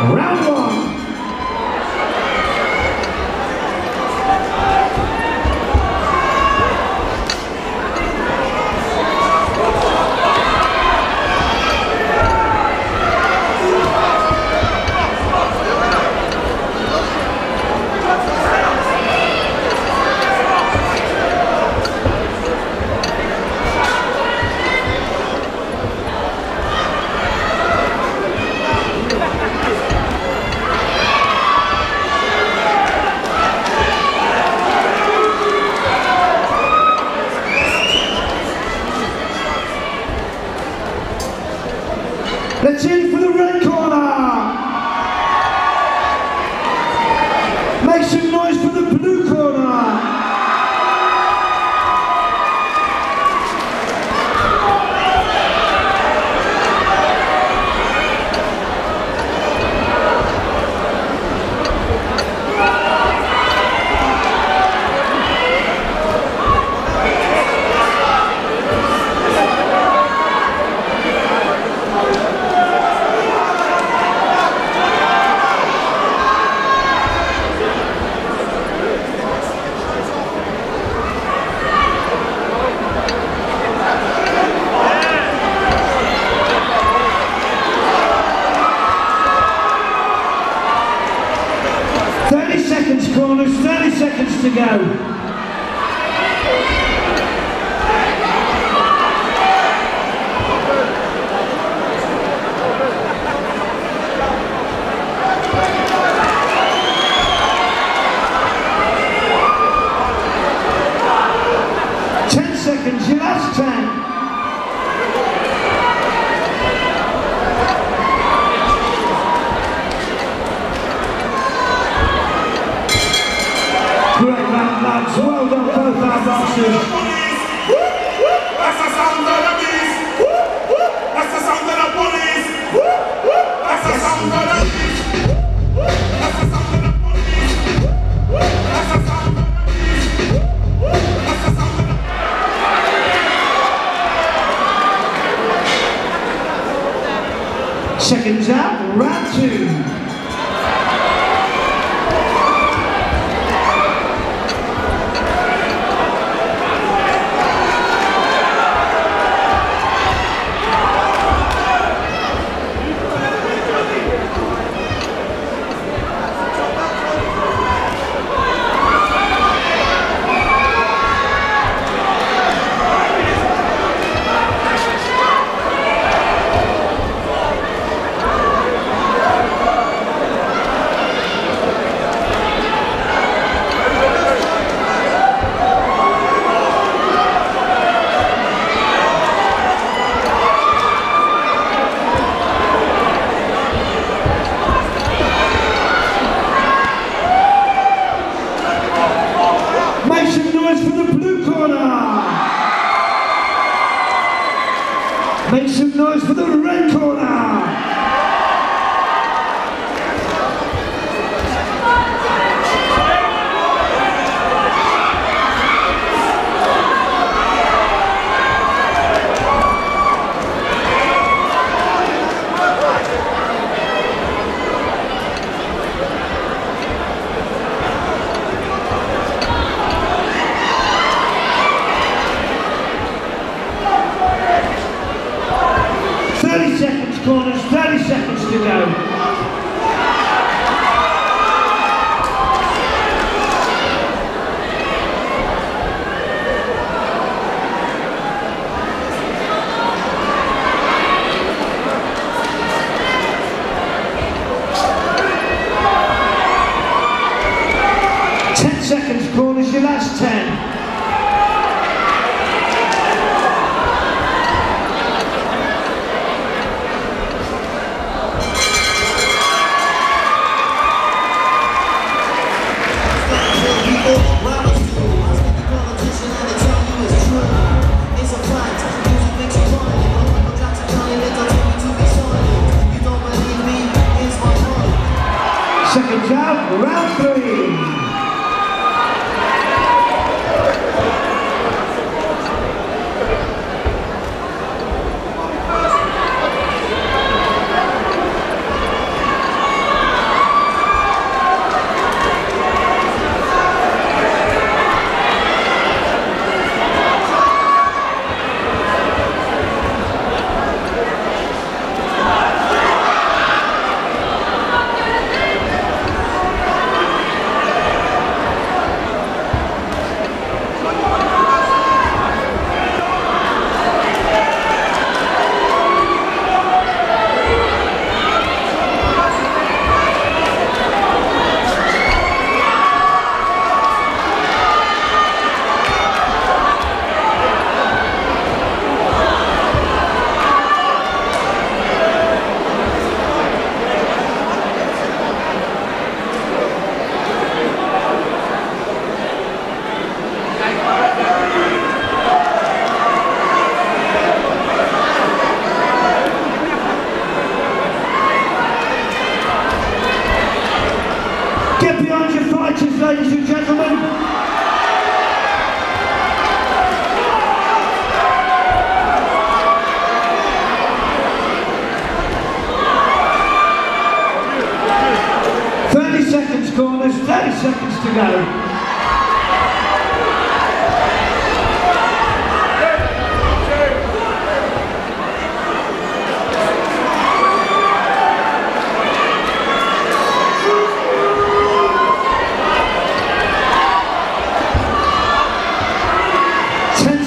Round one. Let's in for the red corner. Make some noise for the blue corner. Corners, 30 seconds to go. 10 seconds, your last 10. Great round, lads. Well done, both our boxers. That's the sound of the beast. That's the sound of the police. That's the sound of the beast. That's the sound of the police. That's the sound of the beast. That's the sound of the... Seconds out, round two. Make some noise for the red corner! Corners, 30 seconds to go. Seconds, corners, your last 10.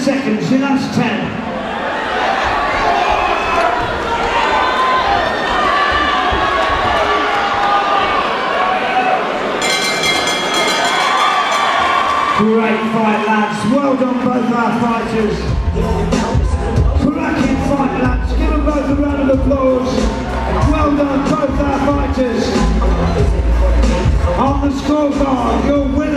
seconds, in us 10. Great fight, lads. Well done, both our fighters. Cracking fight, lads. Give them both a round of applause. Well done, both our fighters. On the scorecard, your winner.